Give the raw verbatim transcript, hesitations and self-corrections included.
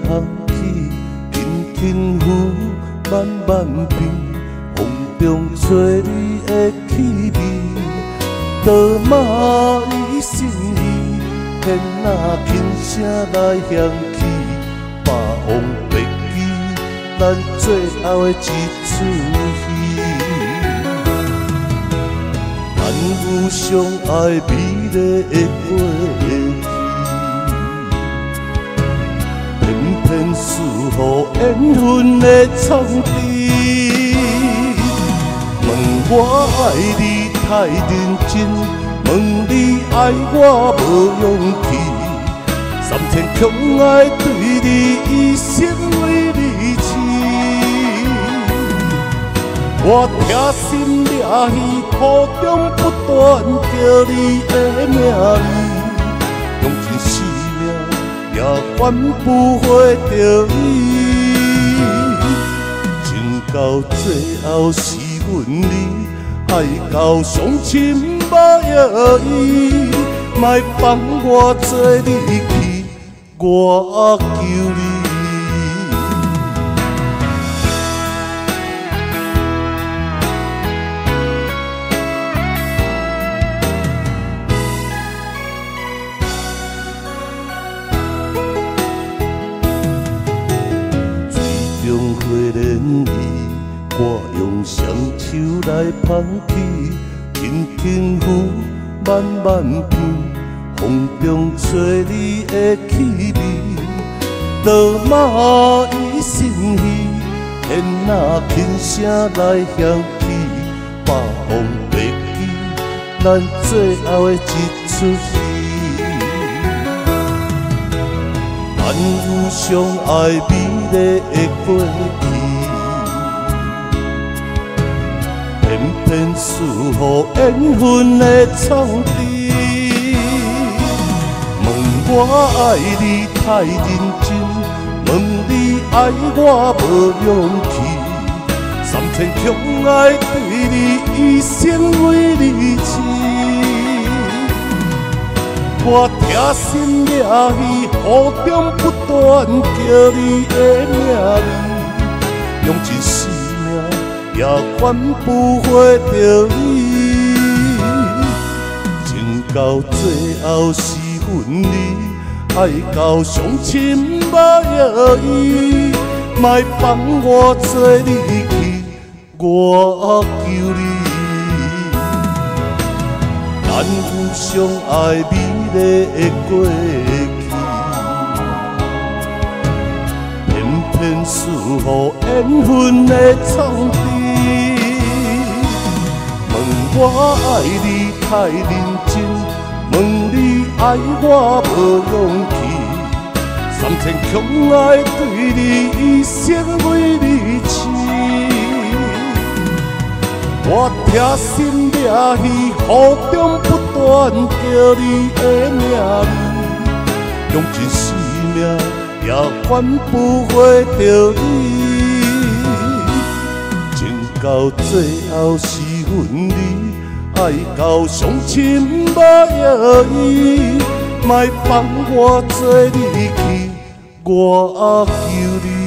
香气，轻轻拂，慢慢变，风中吹你的气味，多玛伊心意，天若轻声来响起，百往别记，咱最后的一出戏。咱有相爱美丽的过去，偏偏输予缘分的创治。问我爱你太认真，问你爱我无勇气，三千强爱对你一生为你痴。我痛心掠去，苦中不断叫你的名字，用尽生命也换不回着你。情到最后是阮你，爱到伤心无药医，莫放我做你去，我求你。用花莲意，我用双手来捧起，轻轻拂，慢慢变，风中吹你的气味，多玛伊心意，天若轻声来响起，百往别记，咱最后的一出戏。咱有相爱美丽的过去，偏偏输予缘分的创治。问我爱你太认真，问你爱我无勇气，三千强爱对你一生为你痴。我痛心掠去，雨中不断叫你的名字，用尽生命也换不回着你。情到最后是阮你，爱到伤心无药医，莫放我做你去，我求你。咱有相爱美丽的过去，偏偏输予缘分的创治。问我爱你太认真，问你爱我无勇气，三千强爱对你一生为你痴。我痛心掠去，雨中不断叫你的名字，用尽生命也换不回着你。情到最后是阮你，爱到伤心无药医，莫放我做你去，我求你。